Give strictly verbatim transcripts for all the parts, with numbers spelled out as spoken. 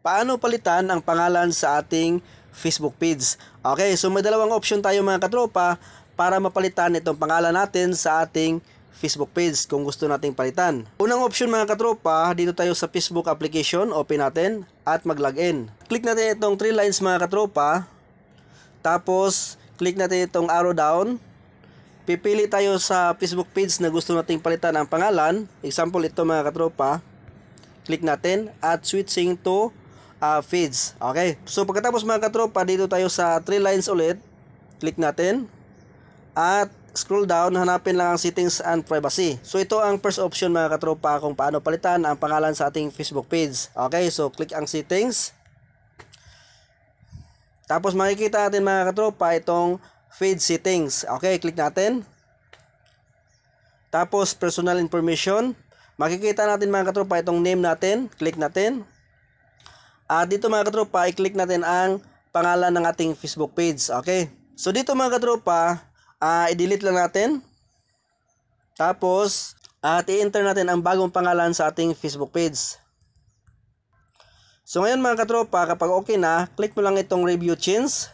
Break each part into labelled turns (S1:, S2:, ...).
S1: Paano palitan ang pangalan sa ating Facebook page? Okay, so may dalawang option tayo mga katropa para mapalitan itong pangalan natin sa ating Facebook page kung gusto nating palitan. Unang option mga katropa, dito tayo sa Facebook application, open natin at mag-login. Click natin itong three lines mga katropa. Tapos click natin itong arrow down. Pipili tayo sa Facebook page na gusto nating palitan ang pangalan. Example ito mga katropa. Click natin at switching to uh, feeds. Okay. So pagkatapos mga katropa, dito tayo sa three lines ulit. Click natin. At scroll down, hanapin lang ang settings and privacy. So ito ang first option mga katropa kung paano palitan ang pangalan sa ating Facebook page. Okay. So click ang settings. Tapos makikita natin mga katropa itong feed settings. Okay. Click natin. Tapos personal information. Makikita natin mga katropa itong name natin. Click natin. At dito mga katropa, i-click natin ang pangalan ng ating Facebook page. Okay. So dito mga katropa, uh, i-delete lang natin. Tapos, at i-enter natin ang bagong pangalan sa ating Facebook page. So ngayon mga katropa, kapag okay na, click mo lang itong review change.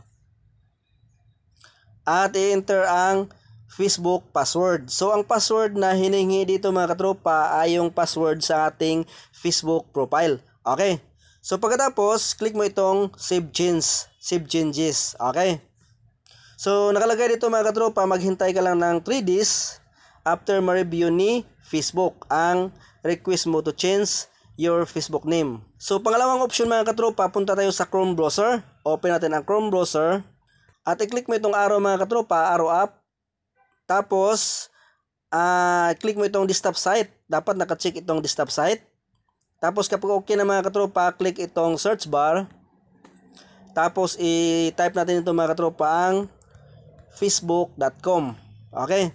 S1: At i-enter ang Facebook password. So ang password na hinihingi dito mga katropa ay yung password sa ating Facebook profile. Okay. So pagkatapos, click mo itong save change, save changes. Okay. So nakalagay dito mga katropa, maghintay ka lang ng three days after ma-review ni Facebook ang request mo to change your Facebook name. So pangalawang option mga katropa, punta tayo sa Chrome browser. Open natin ang Chrome browser. At i-click mo itong arrow mga katropa, arrow up. Tapos, uh, click mo itong desktop site. Dapat naka-check itong desktop site. Tapos kapag okay na mga katropa, click itong search bar. Tapos i-type natin ito mga katropa ang facebook dot com. Okay.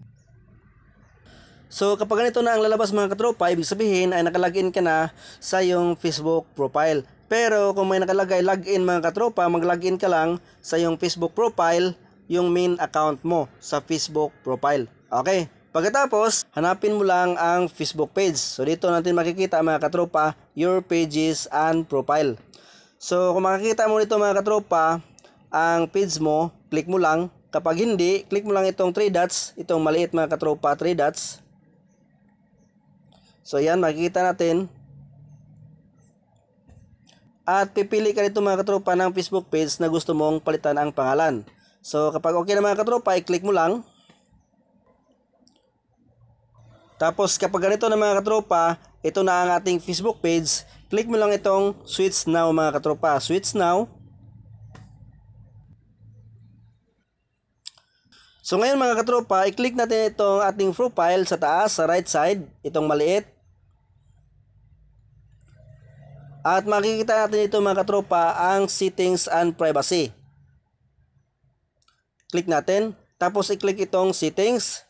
S1: So kapag ganito na ang lalabas mga katropa, ibig sabihin ay nakalagin ka na sa iyong Facebook profile. Pero kung may nakalagay login mga katropa, mag-login ka lang sa iyong Facebook profile, yung main account mo sa Facebook profile. Okay. Pagkatapos, hanapin mo lang ang Facebook page. So dito natin makikita mga katropa, your pages and profile. So kung makikita mo dito mga katropa, ang page mo, click mo lang. Kapag hindi, click mo lang itong three dots, itong maliit mga katropa, three dots. So yan, makikita natin. At pipili ka dito mga katropa ng Facebook page na gusto mong palitan ang pangalan. So kapag okay na mga katropa, i-click mo lang. Tapos kapag ganito na mga katropa, ito na ang ating Facebook page. Click mo lang itong switch now mga katropa. Switch now. So ngayon mga katropa, i-click natin itong ating profile sa taas, sa right side. Itong maliit. At makikita natin ito mga katropa ang settings and privacy. Click natin. Tapos i-click itong settings.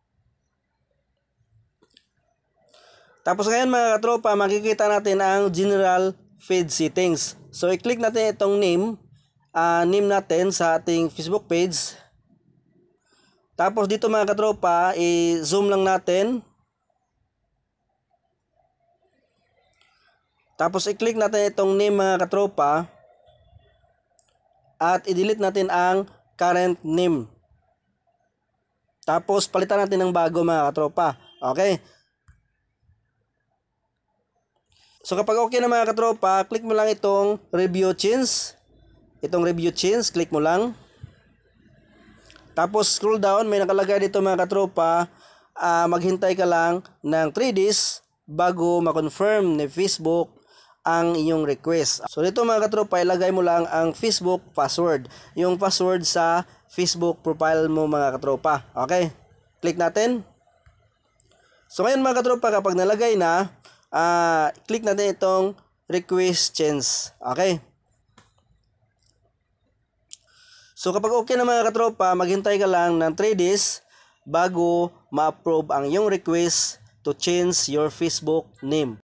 S1: Tapos ngayon mga katropa, makikita natin ang general feed settings. So i-click natin itong name. Uh, name natin sa ating Facebook page. Tapos dito mga katropa, i-zoom lang natin. Tapos i-click natin itong name mga katropa. At i-delete natin ang current name. Tapos palitan natin ng bago mga katropa. Okay. So kapag okay na mga katropa, click mo lang itong review change. Itong review change, click mo lang. Tapos scroll down, may nakalagay dito mga katropa, uh, maghintay ka lang ng three days bago ma-confirm ni Facebook ang inyong request. So dito mga katropa, ilagay mo lang ang Facebook password. Yung password sa Facebook profile mo mga katropa. Okay? Click natin. So ngayon mga katropa, kapag nalagay na, uh, click natin itong request change. Okay? So kapag okay na mga katropa, maghintay ka lang ng three days bago ma-approve ang iyong request to change your Facebook name.